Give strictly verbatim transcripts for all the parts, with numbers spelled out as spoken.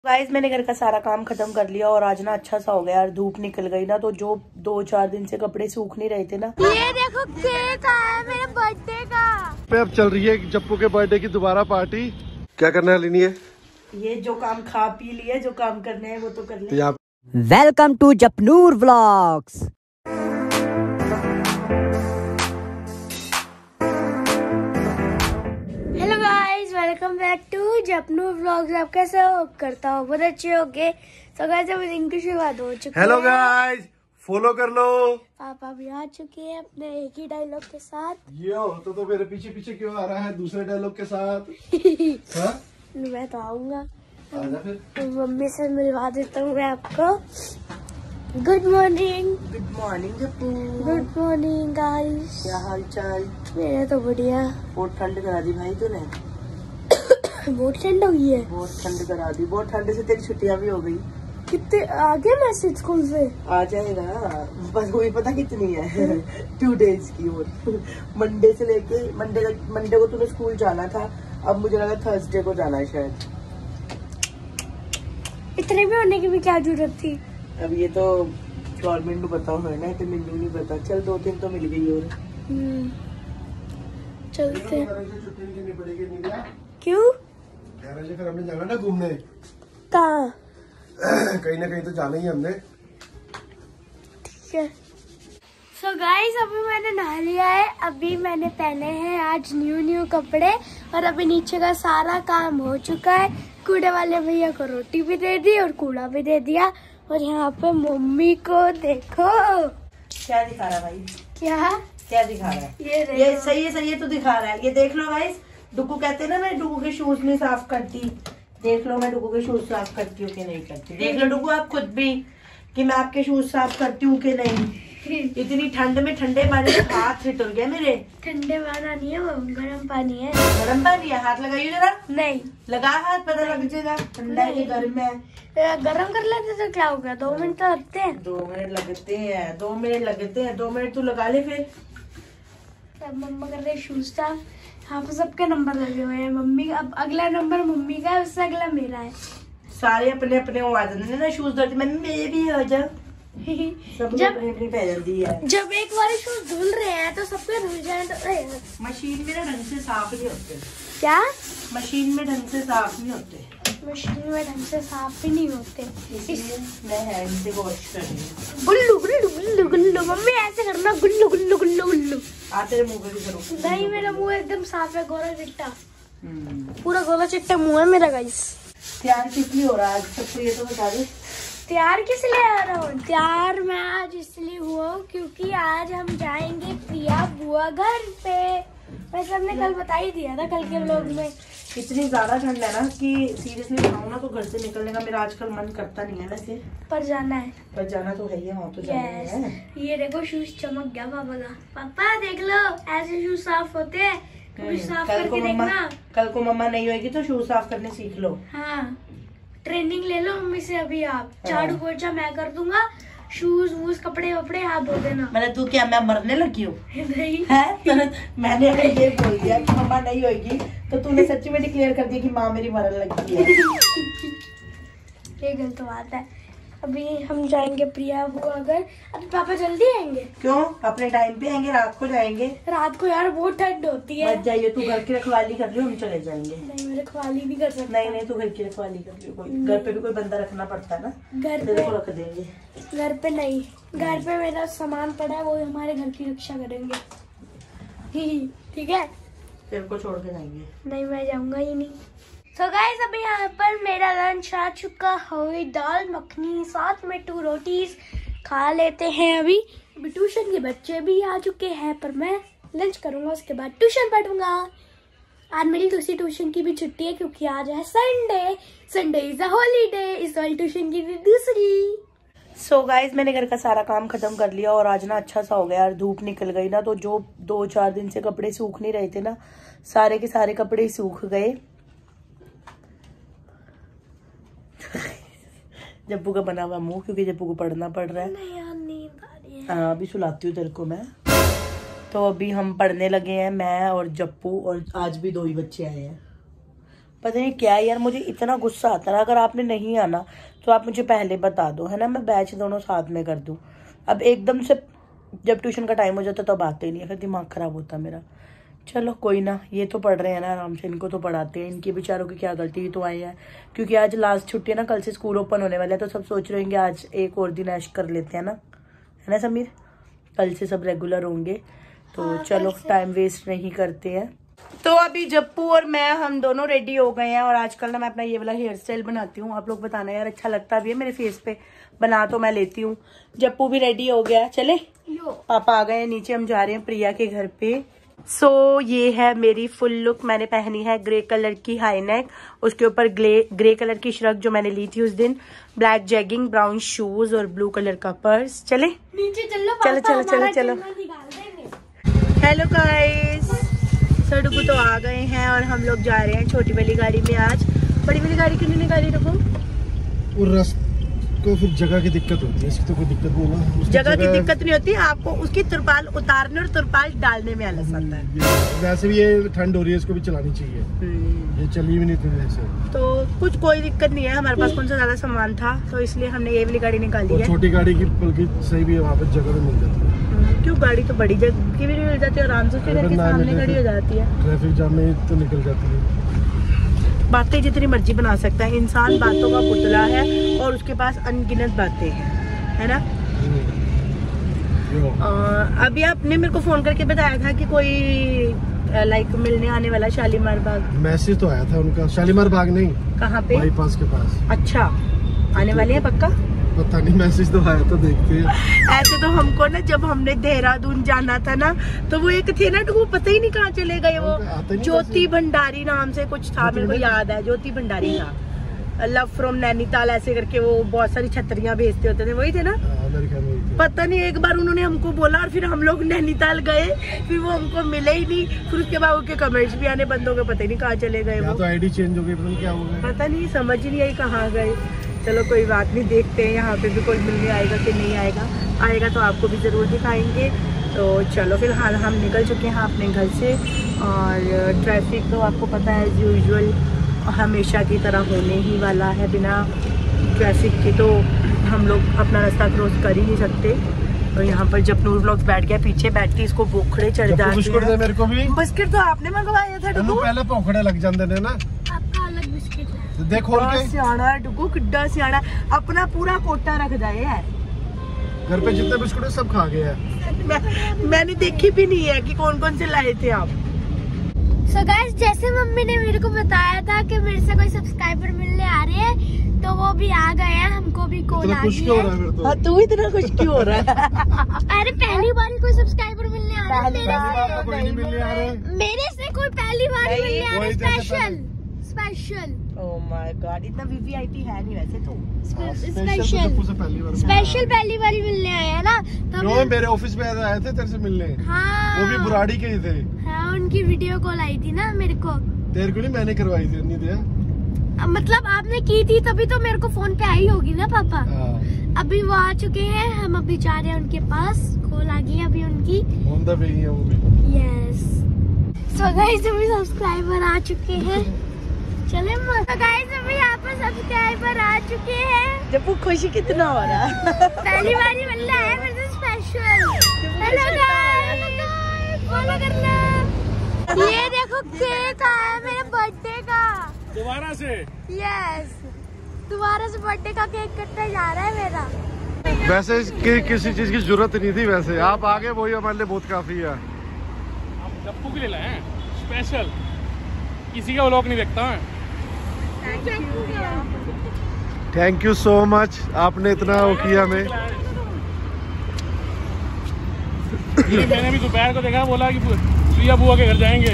Guys मैंने घर का सारा काम खत्म कर लिया और आज ना अच्छा सा हो गया यार। धूप निकल गई ना तो जो दो चार दिन से कपड़े सूख नहीं रहे थे ना। ये देखो केक आया मेरे बर्थडे का। पे अब चल रही है जप्पू के बर्थडे की दोबारा पार्टी। क्या करना है लेनी है? ये जो काम खा पी लिया, जो काम करने हैं वो तो कर ले। Welcome to Japnoor vlogs. Hello guys, welcome back to Japnoor vlogs. आप कैसे हो? करता हो बहुत अच्छे हो गए। तो गाइस अब इंग्लिश की बात हो चुकी है। हेलो गाइस, फॉलो कर लो। पापा भी आ चुके हैं अपने एक ही डायलॉग के साथ। यो तो, तो मेरे पीछे पीछे क्यों आ रहा है दूसरे डायलॉग के साथ? हाँ? मैं तो आऊंगा। आजा फिर। तो मम्मी से मिलवा देता हूँ मैं आपको। Good morning. Good morning Jappu. Good morning guys. क्या हाल चाल? मेरा तो बढ़िया। बहुत ठंड करा दी भाई तूने। बहुत ठंड हो गई है। बहुत ठंड करा दी। बहुत ठंड से तेरी छुट्टियां भी हो गई। कितने आगे मैसेज स्कूल से आ जाएगा, बस वही पता कितनी है। टू डेज की। और मंडे से लेके मंडे तक। मंडे को तूने स्कूल जाना था, अब मुझे लगा थर्सडे को जाना है शायद। इतने भी होने की भी क्या जरूरत थी? अब ये तो गवर्नमेंट को बताओ है ना, तो मिलू नहीं पता। चल दो दिन तो मिल गई। और चलते। छुट्टी नहीं करनी पड़ेगी नीला। क्यों? ग्यारह बजे फिर हमने जाना ना घूमने। कहाँ? कहीं ना कहीं तो जाना ही हमने। ठीक है। सो गाइस अभी मैंने नहा लिया है। अभी मैंने पहने हैं आज न्यू न्यू कपड़े और अभी नीचे का सारा काम हो चुका है। कूड़े वाले भैया को रोटी भी दे दी और कूड़ा भी दे दिया। और यहाँ पे मम्मी को देखो क्या दिखा रहा है भाई? क्या क्या दिखा रहा है? ये देखो। ये सही है, सही है तो दिखा रहा है। ये देख लो गाइस। डुगू कहते हैं ना मैं डुगू के शूज नहीं साफ करती। देख लो मैं डुगू के शूज साफ करती हूँ कि नहीं करती। देख लो डुगू आप खुद भी कि मैं आपके शूज साफ करती हूँ कि नहीं। इतनी ठंड में ठंडे पानी में हाथ हिटल गए मेरे। ठंडे पाना नहीं है, वो गर्म पानी है। गर्म पानी है, हाथ लगाइए जरा। नहीं लगा हाथ, पता लग जाएगा ठंडा है कि गर्म है। गर्म कर लेते तो क्या होगा? दो मिनट तो लगते हैं। दो मिनट लगते हैं, दो मिनट लगते हैं। दो मिनट तू लगा ले फिर। सब मम्मा कर रहे शूज साफ। यहाँ पे सबके नंबर लगे हुए हैं। मम्मी अब अगला नंबर मम्मी का है, उससे अगला मेरा है। सारे अपने अपने वो आ जाते ना शूज धरती। मैंने मेरे भी हो जा। सब जब अपनी अपनी पहन दी है। जब एक बार शूज धुल रहे हैं तो सबके धुल जाए तो अरे मशीन में ना ढंग से साफ नहीं होते। क्या? मशीन में ढंग से साफ नहीं होते। मशीन में ढंग से साफ भी नहीं होते। इसलिए मैं हैंड से वॉश कर रही हूँ। गुल्लू गुल्लू गुल्लू गुल्लू। मम्मी ऐसे करना, गुल्लू गुल्लू गुल्लू गुल्लू। आ तेरे मुंह पे भी करो। नहीं, मेरा मुंह एकदम साफ है, गोरा चिट्टा। पूरा गोरा चिट्टा मुंह है मेरा गाइस। तैयार किस लिए हो रहा है आज? सबको ये तो बता दे। तैयार किस लिए आ रहा हूँ? तैयार मैं आज इसलिए हुआ हूँ क्योंकि आज हम जाएंगे प्रिया बुआ घर पे। वैसे हमने कल बता ही दिया था कल के व्लॉग में। इतनी ज्यादा ठंड है ना कि सीरियसली बताऊँ ना तो घर से निकलने का मेरा आजकल मन करता नहीं है वैसे। पर जाना है। पर जाना तो है ही, वहाँ तो जाना ही है। ये देखो शूज चमक गया पापा का। पापा देख लो ऐसे शूज साफ होते हैं। कभी साफ कल को करके मम्मा देखना। कल को मम्मा नहीं होगी तो शूज साफ करने सीख लो। हाँ, ट्रेनिंग ले लो मम्मी से अभी आप। हाँ। झाड़ू पोछा मैं कर दूंगा, शूज वूज कपड़े वपड़े हाथ धो देना। मैंने तू क्या मैं मरने लगी हूँ? नहीं है तो मैंने अगर ये बोल दिया कि मम्मा नहीं होगी तो तूने सच्ची में डिक्लेयर कर दिया कि माँ मेरी मरने लगी है। ये गलत बात है। अभी हम जाएंगे प्रिया बुआ घर। अभी पापा जल्दी आएंगे? क्यों? अपने टाइम पे आएंगे, रात को जाएंगे। रात को यार बहुत ठंड होती है। मत जाइए, तू घर की रखवाली कर लियो, हम चले जाएंगे। नहीं, मैं रखवाली नहीं कर सकता। नहीं नहीं, तू घर की रखवाली कर लियो। कोई घर पे भी कोई बंदा रखना पड़ता है ना। घर तेरे पे को रख देंगे। घर पे नहीं, घर पे मेरा सामान पड़ा है, वो हमारे घर की रक्षा करेंगे। ठीक है? तेरे को छोड़ के जाएंगे। नहीं, मैं जाऊंगा ही नहीं। तो गाइस अभी यहाँ पर मेरा लंच आ चुका है। दाल मखनी साथ में टू रोटीज खा लेते हैं। अभी अभी ट्यूशन के बच्चे भी आ चुके हैं पर मैं लंच करूंगा, उसके बाद ट्यूशन पढ़ूंगा। आज मेरी दूसरी ट्यूशन की भी छुट्टी है क्योंकि आज है Sunday. Sunday is a holiday. इस वाली ट्यूशन की भी दूसरी। सो so गाइज मैंने घर का सारा काम खत्म कर लिया और आज ना अच्छा सा हो गया यार। धूप निकल गई ना तो जो दो चार दिन से कपड़े सूख नहीं रहे थे ना, सारे के सारे कपड़े सूख गए। जब्बू का बना हुआ मुंह, क्योंकि जब्बू को पढ़ना पड़ रहा है। नहीं यार, नींद आ रही है। हाँ, अभी सुलाती हूँ तेरे को मैं। तो अभी हम पढ़ने लगे हैं, मैं और जप्पू, और आज भी दो ही बच्चे आए हैं। पता नहीं क्या यार, मुझे इतना गुस्सा आता है। अगर आपने नहीं आना तो आप मुझे पहले बता दो, है ना, मैं बैच दोनों साथ में कर दूँ। अब एकदम से जब ट्यूशन का टाइम हो जाता तब आते ही नहीं है, फिर दिमाग ख़राब होता है मेरा। चलो कोई ना, ये तो पढ़ रहे हैं ना आराम से, इनको तो पढ़ाते हैं। इनके बेचारों की क्या गलती, तो आए हैं क्योंकि आज लास्ट छुट्टी है ना, कल से स्कूल ओपन होने वाला है, तो सब सोच रहे होंगे आज एक और दिन ऐश कर लेते हैं ना, है ना समीर। कल से सब रेगुलर होंगे, तो हाँ, चलो टाइम वेस्ट नहीं करते हैं। तो अभी जप्पू और मैं हम दोनों रेडी हो गए हैं और आजकल ना मैं अपना ये वाला हेयर स्टाइल बनाती हूँ। आप लोग बताना यार अच्छा लगता भी है मेरे फेस पे, बना तो मैं लेती हूँ। जप्पू भी रेडी हो गया, चले पापा आ गए हैं नीचे, हम जा रहे हैं प्रिया के घर पे। सो so, ये है मेरी फुल लुक। मैंने पहनी है ग्रे कलर की हाई नेक, उसके ऊपर ग्रे ग्रे कलर की श्रग जो मैंने ली थी उस दिन, ब्लैक जैगिंग, ब्राउन शूज और ब्लू कलर का पर्स। चले नीचे चलो चलो चलो चलो चलो। हेलो गाइस, सर डुगू तो आ गए हैं और हम लोग जा रहे हैं छोटी वाली गाड़ी में। आज बड़ी वाली गाड़ी क्यों नहीं निकाली डुगू? और रास्ते को फिर जगह की दिक्कत होती है, इसकी तो कोई दिक्कत नहीं है। जगह की दिक्कत नहीं होती, आपको उसकी तुरपाल उतारने और तुरपाल डालने में आलस आता है। वैसे भी ये ठंड हो रही है, इसको भी चलानी चाहिए, ये चली भी नहीं थी वैसे। तो कुछ कोई दिक्कत नहीं है, हमारे पास कौन सा ज्यादा सामान था, तो इसलिए हमने ये वाली गाड़ी निकाली है। छोटी गाड़ी की बल्कि सही भी है, वहाँ पर जगह भी मिल जाती है। क्यों, गाड़ी तो बड़ी जगह की भी मिल जाती है, आराम से फिर सामने खड़ी हो जाती है। ट्रैफिक जाम में तो निकल जाती है। बातें जितनी मर्जी बना सकता है इंसान, बातों का पुतला है और उसके पास अनगिनत बातें हैं, है ना। आ, अभी आपने मेरे को फोन करके बताया था कि कोई लाइक मिलने आने वाला शालीमार बाग। मैसेज तो आया था उनका, शालीमार बाग नहीं, कहाँ पे? बाईपास के पास। अच्छा, आने वाले हैं पक्का? पता नहीं, मैसेज तो आया तो देखते हैं। ऐसे तो हमको ना जब हमने देहरादून जाना था ना, तो वो एक थे ना, तो वो पता ही नहीं कहाँ चले गए, वो ज्योति भंडारी नाम से कुछ था, मेरे को याद है ज्योति भंडारी था। लव फ्रॉम नैनीताल ऐसे करके वो बहुत सारी छतरियां भेजते होते थे, वही थे ना। पता नहीं, एक बार उन्होंने हमको बोला और फिर हम लोग नैनीताल गए, फिर वो हमको मिले ही नहीं, फिर उसके बाद उनके कमेंट्स भी आने बंद हो गए, पता ही नहीं कहाँ चले गए वो। तो आईडी चेंज हो गई, पता नहीं क्या हो गया, पता नहीं, समझ ही नहीं आई कहाँ गए। चलो कोई बात नहीं, देखते हैं यहाँ पे भी कोई मिलने आएगा कि नहीं आएगा। आएगा तो आपको भी ज़रूर दिखाएंगे। तो चलो फिलहाल हम निकल चुके हैं अपने घर से, और ट्रैफिक तो आपको पता है एज यूजुअल हमेशा की तरह होने ही वाला है। बिना ट्रैफिक के तो हम लोग अपना रास्ता क्रॉस कर ही नहीं सकते। तो यहाँ पर जपनूर व्लॉग्स बैठ गया पीछे, बैठती इसको बोखड़े चढ़ जाते हैं। मेरे को भी बिस्किट तो आपने मंगवाया था डुगू, पहले पोखड़े लग जाते हैं ना। आपका अलग बिस्किट है, देखो सियाना डुगू, किड्डा सियाना, अपना पूरा कोटा रख जाए यार। घर पे जितने बिस्कुट है सब खा गया है। मैं, मैंने देखी भी नहीं है कि कौन कौन से लाए थे आप। सो so गाइस, जैसे मम्मी ने मेरे को बताया था कि मेरे से कोई सब्सक्राइबर मिलने आ रहे हैं, तो वो भी आ गए हैं, हमको भी कॉल आ गई है। हाँ, तू इतना खुश क्यों हो रहा है? अरे पहली बार कोई सब्सक्राइबर मिलने आ रहा है मेरे से, कोई नहीं मिलने आ रहे, मेरे से कोई पहली बार मिलने आ रहा है, special special. Oh my god, इतना वीवीआईपी है नहीं वैसे तो। स्पेशल स्पेशल पहली बार ही मिलने आए हैं ना, तो मेरे ऑफिस में आए थे तेरे से मिलने। हाँ, वो भी बुराड़ी के ही थे। हाँ, उनकी वीडियो कॉल आई थी ना मेरे को। तेरे को नहीं, मैंने करवाई थी। नहीं दिया, मतलब आपने की थी तभी तो मेरे को फोन पे आई होगी ना पापा। हाँ। अभी वो आ चुके हैं, हम अभी जा रहे हैं उनके पास, कॉल आ गई अभी उनकी। होंदा पे ही है वो भी। यस, सो गाइस अभी सब्सक्राइबर आ चुके हैं। चले तो गाइस अभी यहाँ पर सब्सक्राइबर आ चुके हैं। जब वो खुशी कितना हो रहा है। पहली बार ही मिलना है मेरे से स्पेशल। हेलो गाइस, फॉलो करना। ये देखो केक आया है मेरे बर्थडे का, दोबारा से। यस, दोबारा से बर्थडे का केक कटने जा रहा है मेरा। वैसे इसकी किसी चीज की जरूरत नहीं थी, वैसे आप आगे वही हमारे लिए बहुत काफी है। आप जप्पू के लिए लाए हैं स्पेशल, किसी का व्लॉग नहीं देखता मैं। थैंक यू सो मच, आपने इतना वो किया हमें। मैंने भी दोपहर को देखा, बोला कि प्रिया बुआ के घर जाएंगे।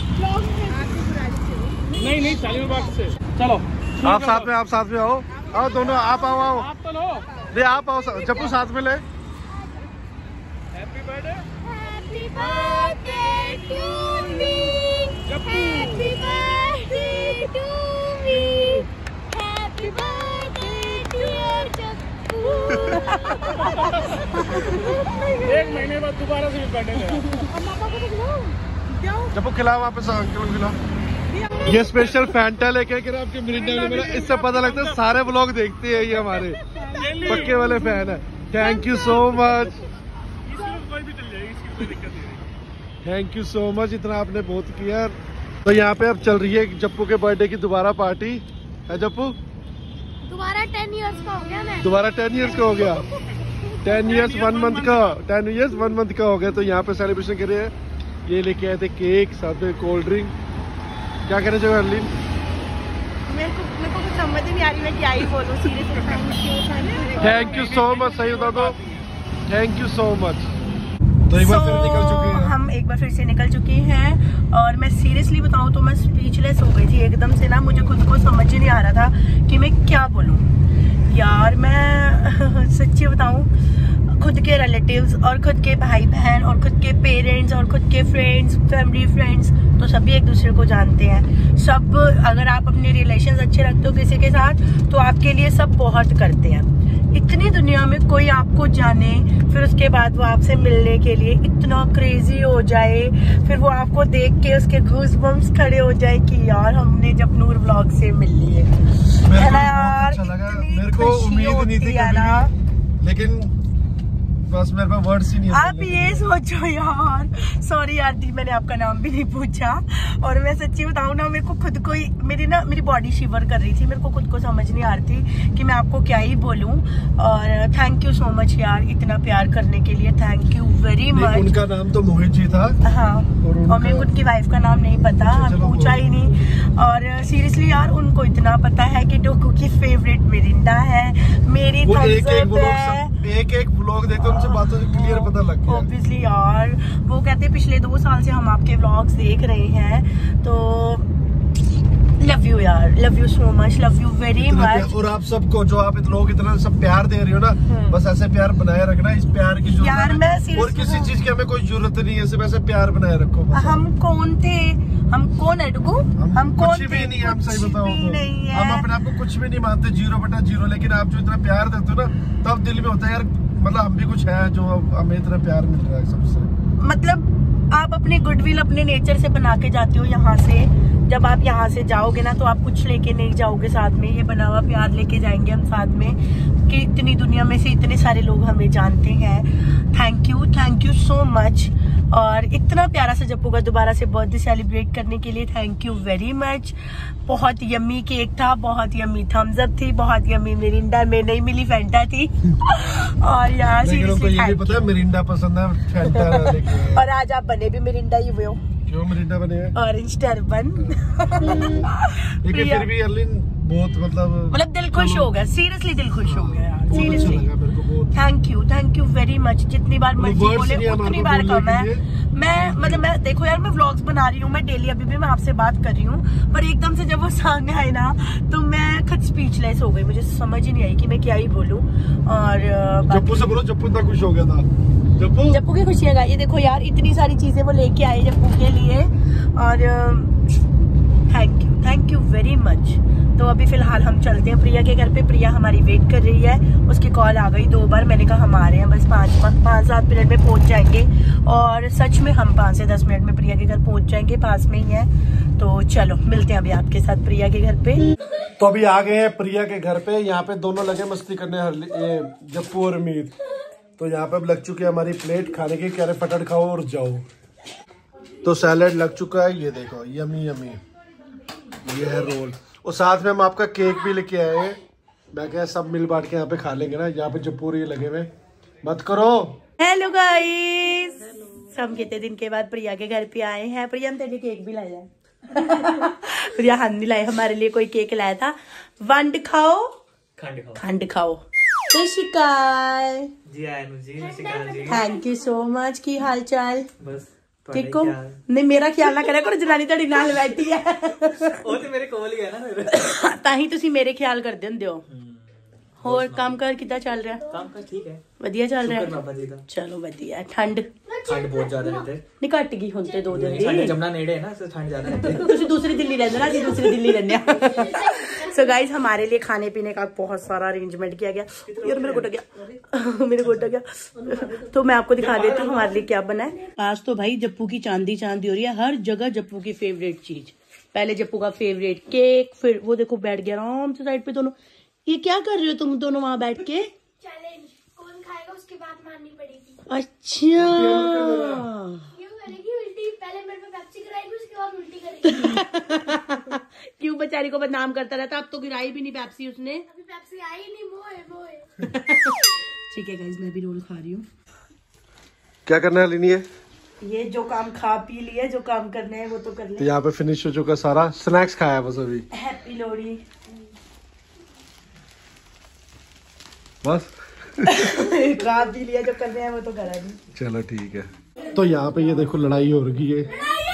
नहीं नहीं, शालीमार बाग से। चलो आप साथ में, आप साथ में आओ, आओ दोनों, आप आओ आओ आप तो लो, नहीं आप आओ, जप्पू साथ में ले। Happy birthday, happy birthday to me, happy birthday to me, happy birthday dear Jappu. एक महीने बाद दोबारा से बर्थडे है। जप्पू खिलाओ, वापस अंकल खिलाओ। ये स्पेशल फैंटा लेके आके आपके मिरिंडा में मेरा, इससे पता लगता है सारे व्लॉग देखते हैं ये हमारे पक्के वाले फैन है। Thank you so much, thank you so much, इतना आपने बहुत किया। तो यहाँ पे अब चल रही है जप्पू के बर्थडे की दोबारा पार्टी है। जप्पू दोबारा टेन इयर्स का हो गया मैं। दोबारा टेन इयर्स का हो गया, टेन इयर्स वन मंथ का, टेन इयर्स वन मंथ का हो गया। तो यहाँ पे सेलिब्रेशन कर रहे हैं। ये लेके आए थे केक, साथ में कोल्ड ड्रिंक। क्या कहना चाहिए अर्लीन? मेरे को मेरे को कुछ समझ ही नहीं आ रही, मैं क्या ही बोलूं। Seriously thank you so much, सही बता दो, थैंक यू सो मच। तो एक बार so, फिर निकल चुके हैं हम एक बार फिर से निकल चुके हैं और मैं सीरियसली बताऊं तो मैं स्पीचलेस हो गई थी एकदम से ना। मुझे खुद को समझ ही नहीं आ रहा था कि मैं क्या बोलूं यार। मैं सच्ची बताऊं, खुद के रिलेटिव्स और खुद के भाई बहन और खुद के पेरेंट्स और खुद के फ्रेंड्स, फैमिली फ्रेंड्स, तो सभी एक दूसरे को जानते हैं सब। अगर आप अपने रिलेशंस अच्छे रखते हो किसी के साथ तो आपके लिए सब बहुत करते हैं। इतनी दुनिया में कोई आपको जाने, फिर उसके बाद वो आपसे मिलने के लिए इतना क्रेजी हो जाए, फिर वो आपको देख के उसके गूज़ बम्स खड़े हो जाए कि यार हमने जपनूर व्लॉग से मिल लिए, है ना यार। अच्छा लगा, मेरे को उम्मीद नहीं थी कभी, लेकिन बस मेरे पास वर्ड्स ही नहीं है। आप ये सोचो यार, सॉरी यार दी, मैंने आपका नाम भी नहीं पूछा। और मैं सच्ची बताऊं ना, मेरे को खुद को ही, मेरी ना मेरी बॉडी शिवर कर रही थी। मेरे को खुद को समझ नहीं आ रही थी कि मैं आपको क्या ही बोलूं। और थैंक यू सो मच यार, इतना प्यार करने के लिए थैंक यू वेरी मच। उनका नाम तो मोहित जी था। हाँ, और, और मेरे को उनकी वाइफ का नाम नहीं पता, हम पूछा ही नहीं। और सीरियसली यार, उनको इतना पता है कि डोकू की फेवरेट मिरिंडा है, मेरी थम्स अप है। एक एक व्लॉग देखो, उनसे बातों से क्लियर पता लग गया। ऑब्वियसली यार, वो कहते हैं पिछले दो साल से हम आपके व्लॉग्स देख रहे हैं, तो लव यू यार, love you so much, love you very much. और आप सबको जो आप लोग इतना सब प्यार दे रही हो ना, बस ऐसे प्यार बनाए रखना। इस प्यार की जरूरत यार, मैं और किसी चीज की हमें कोई जरूरत नहीं है, सिर्फ ऐसे प्यार बनाए रखो। हम कौन थे, हम कौन है डुगू, हम, हम कौन कुछ भी नहीं, हम सही बताओ तो हम अपने आप को कुछ भी नहीं मानते, जीरो बटा जीरो। लेकिन आप जो इतना प्यार देते हो ना, तब दिल में होता है यार, मतलब हम भी कुछ है जो हमें इतना प्यार मिल रहा है सबसे। मतलब आप अपनी गुडविल अपने नेचर से बना के जाते हो यहाँ से। जब आप यहाँ से जाओगे ना तो आप कुछ लेके नहीं जाओगे साथ में, ये बना हुआ प्यार लेके जाएंगे हम साथ में, कि इतनी दुनिया में से इतने सारे लोग हमें जानते हैं। Thank you, thank you so much. और इतना प्यारा सा जप्पू का दोबारा से बर्थडे सेलिब्रेट करने के लिए थैंक यू वेरी मच। बहुत यम्मी केक था, बहुत यम्मी थम्स अप थी, बहुत यम्मी मिरिंडा में नहीं मिली फैंटा थी। और यार सीरियसली ये भी पता है मिरिंडा पसंद है, फैंटा लेके। और आज आप बने भी मिरिंडा ही हुए हो। क्यों मिरिंडा बने हैं? Orange turban. लेकिन फिर भी अर्लिन बहुत मतलब मतलब दिल खुश हो गया, सीरियसली दिल खुश हो गया यार, सीरियसली। मेरे को बहुत thank you, thank you very much. जितनी बार मर्जी बोले उतनी बार कम है। मैं मतलब मैं देखो यार, मैं व्लॉग्स बना रही हूँ, मैं डेली अभी भी मैं आपसे बात कर रही हूँ, पर एकदम से जब वो सामने आए ना तो मैं खुद स्पीचलेस हो गई। मुझे समझ ही नहीं आई कि मैं क्या ही बोलूँ। और जप्पू से बोलो, जप्पू इतना खुश हो गया था। जप्पू जप्पू की खुशियाँ गाइए, देखो यार इतनी सारी चीजें वो लेके आए जप्पू के लिए। और thank you, thank you very much. तो अभी फिलहाल हम चलते हैं प्रिया के घर पे। प्रिया हमारी वेट कर रही है, उसकी कॉल आ गई दो बार। मैंने कहा हम आ रहे हैं, बस पाँच पाँच सात मिनट में पहुंच जाएंगे। और सच में हम पाँच से दस मिनट में प्रिया के घर पहुंच जाएंगे, पास में ही है। तो चलो मिलते हैं अभी आपके साथ प्रिया के घर पे। तो अभी आ गए हैं प्रिया के घर पे। यहाँ पे दोनों लगे मस्ती करने, ये जप्पू और मीत। तो यहाँ पे अब लग चुकी है हमारी प्लेट खाने की, कह रहे फटाफट खाओ और जाओ। तो सैलेड लग चुका है, ये देखो यमी यमी, ये है रोल। और साथ में हम आपका केक भी लेके आए हैं। मैं क्या सब मिल बांट के यहाँ पे खा लेंगे ना। यहाँ पे जप्पू ये लगे हुए, मत करो। हेलो गाइस, हम कितने दिन के बाद प्रिया के घर पे आए हैं। प्रिया हम तेरे केक भी लाया है। प्रिया हम नहीं लाए, हमारे लिए कोई केक लाया था। वंड खाओ, खंड खाओ, खंड खाओ। शिकाल जी Ayanu ji, Shikal ji, thank you so much. की हाल चाल? बस ठीक हो? नहीं मेरा ख्याल ना करे करो, जनानी ਤੁਹਾਡੀ ਨਾਲ ਬੈਠੀ ਹੈ। ਉਹ ਤੇ ਮੇਰੇ ਕੋਲ ਹੀ ਹੈ ਨਾ ਫਿਰ। ਤਾਂ ਹੀ ਤੁਸੀਂ ਮੇਰੇ ਖਿਆਲ ਕਰਦੇ ਹੁੰਦੇ ਹੋ। ਹੋਰ ਕੰਮ ਕਰ ਕਿੱਦਾਂ ਚੱਲ ਰਿਹਾ? ਕੰਮ ਕਰ ਠੀਕ ਹੈ, ਵਧੀਆ ਚੱਲ ਰਿਹਾ। ਸ਼ੁਕਰ ਬਾਬਾ ਜੀ ਦਾ। ਚਲੋ ਵਧੀਆ। ਠੰਡ ਠੰਡ ਬਹੁਤ ਜ਼ਿਆਦਾ ਹੈ ਇੱਥੇ। ਨਹੀਂ ਘਟ ਗਈ ਹੁਣ ਤੇ ਦੋ ਦਿਨ ਦੀ। ਸਾਡੇ ਜਮਨਾ ਨੇੜੇ ਹੈ ਨਾ, ਇਸ ਠੰਡ ਜ਼ਿਆਦਾ ਹੈ ਇੱਥੇ। ਤੁਸੀਂ दूसरी दिल्ली रहते ना, ਅਸੀਂ दूसरी दिल्ली रहने। सो गाइस हमारे लिए खाने पीने का बहुत सारा अरेंजमेंट किया गया। यार मेरे गोटा गया, मेरे गोटा गया। तो मैं आपको दिखा देती हूँ हमारे लिए क्या बना है। आज तो भाई जप्पू की चांदी चांदी हो रही है, हर जगह जप्पू की फेवरेट चीज पहले जप्पू का फेवरेट केक, फिर वो देखो बैठ गया आराम से साइड पे दोनों। ये क्या कर रहे हो तुम दोनों वहां बैठ के? चैलेंज, कौन खाएगा उसके बाद मारनी पड़ेगी। अच्छा क्यों करेगी उल्टी? पहले मेरे पे पेप्सी गिराएगी, उसके बाद उल्टी करेगी। क्यों बेचारी को बदनाम करता रहता। अब तो गिराई भी नहीं पेप्सी उसने। अभी पेप्सी आई नहीं, मोए मोए। ठीक है गाइस, मैं भी रोल खा रही हूँ। क्या करना है लिनी है? ये जो काम खा पी लिया, जो काम करने हैं वो तो कर तो ले। यहाँ पे फिनिश हो चुका सारा, स्नैक्स खाया बस अभी। हैप्पी लोहड़ी। बस खा पी लिया, जो करने हैं वो तो करा नहीं। चलो ठीक है। तो यहाँ पे ये देखो लड़ाई हो रही है।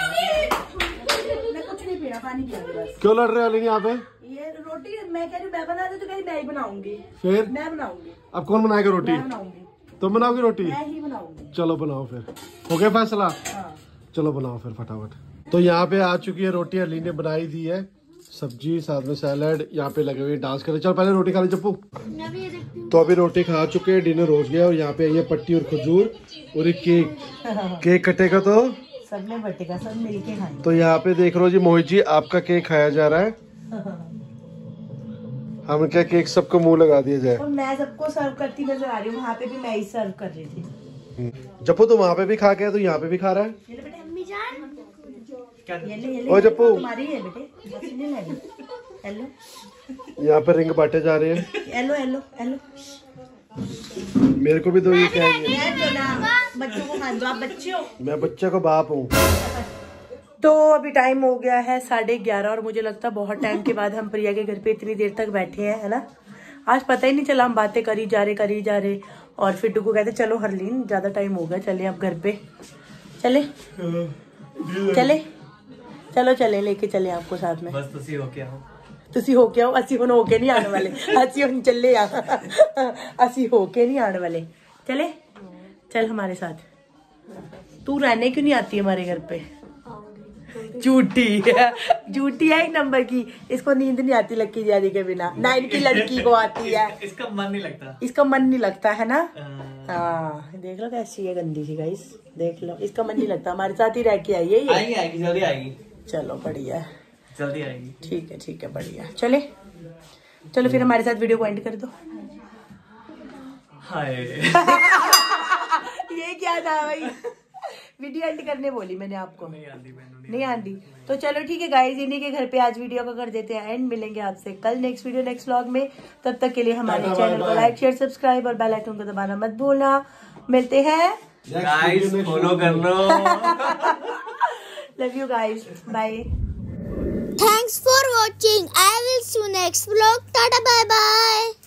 मैं कुछ नहीं पीना, पानी पिया बस। क्यों लड़ रहे हो लिनी यहाँ पे? ये रोटी मैं कह रही हूँ मैं बना दे, तो कह रही मैं ही बनाऊंगी। फिर मैं बनाऊंगी। अब कौन बनाएगा रोटी? मैं बनाऊंगी। तुम बनाओगी रोटी? मैं ही बनाऊंगी। चलो बनाओ फिर। हो गया फैसला? हाँ। चलो बनाओ फिर फटाफट। तो यहाँ पे आ चुकी है रोटी, अली ने बनाई दी है, सब्जी साथ में सैलेड। यहाँ पे लगे हुए डांस करे। चल पहले रोटी खा ले चप्पू। तो अभी रोटी खा चुके हैं, डिनर हो गया। और यहाँ पे ये पट्टी और खजूर और एक केक। केक कटेगा तो सब में बटेगा, सब मिलके खाएंगे। तो यहाँ पे देख लो जी मोहित जी, आपका केक खाया जा रहा है। हम क्या केक सबको मुंह लगा दिया जाए। और मैं सबको सर्व करती नजर आ रही हूँ, वहाँ पे भी मैं ही सर्व कर रही थी। जप्पू तो वहाँ पे भी खा गया, तो यहाँ पे भी खा रहा है। ये ले बेटे, अम्मी जान, ये ले, ये ले, ओ जप्पू, तुम्हारी है बेटे, बस इन्हें ले लो। हेलो, यहाँ पे रिंग बांटे जा रहे हैं। Hello, hello, hello. मेरे को भी दो, ये क्या है? मैं तो ना बच्चों को खान दो, आप बच्चे हो। मैं बच्चे को बाप हूँ। तो अभी टाइम हो गया है साढ़े ग्यारह, और मुझे लगता है बहुत टाइम के बाद हम प्रिया के घर पे इतनी देर तक बैठे हैं, है ना। आज पता ही नहीं चला, हम बातें करी जा रहे करी जा रहे। और फिर डुगू कहते चलो हरलीन, ज्यादा टाइम हो गया, चले अब घर पे। चले चले चलो चले, लेके चले आपको साथ में। बस तुसी हो के आओ। तुसी हो के आओ, असी हुन हो के नहीं आने वाले। असी हुन चले आ, असी हो के नहीं आने वाले। चले चल हमारे साथ। तू रहने क्यों नहीं आती हमारे घर पे? झूठी झूठी है एक नंबर की। इसको नींद नहीं आती लक्की जारी के बिना, ना इनकी लड़की को आती है। इसका मन नहीं लगता। इसका मन नहीं लगता है ना। हाँ देख लो कैसी है गंदी सी गाइस, देख लो इसका मन नहीं लगता। हमारे साथ ही रह के आई है ये। आएगी आएगी जल्दी आएगी। चलो बढ़िया है, जल्दी आएगी। ठीक है ठीक है बढ़िया। चले चलो फिर हमारे साथ वीडियो को एंड कर दो। हाय ये क्या था भाई? वीडियो एंड करने बोली मैंने आपको, नहीं आंदी मैंने नहीं आंदी। तो चलो ठीक है गाइस, इन्हीं के घर पे आज वीडियो को कर देते हैं एंड। मिलेंगे आपसे कल नेक्स्ट वीडियो नेक्स्ट व्लॉग में। तब तक के लिए हमारे चैनल को लाइक शेयर सब्सक्राइब और बेल आइकन को दबाना मत भूलना। मिलते हैं, गाइस फॉलो कर लो। Love you guys, bye. Thanks for watching. I will see you next vlog. Tata bye bye.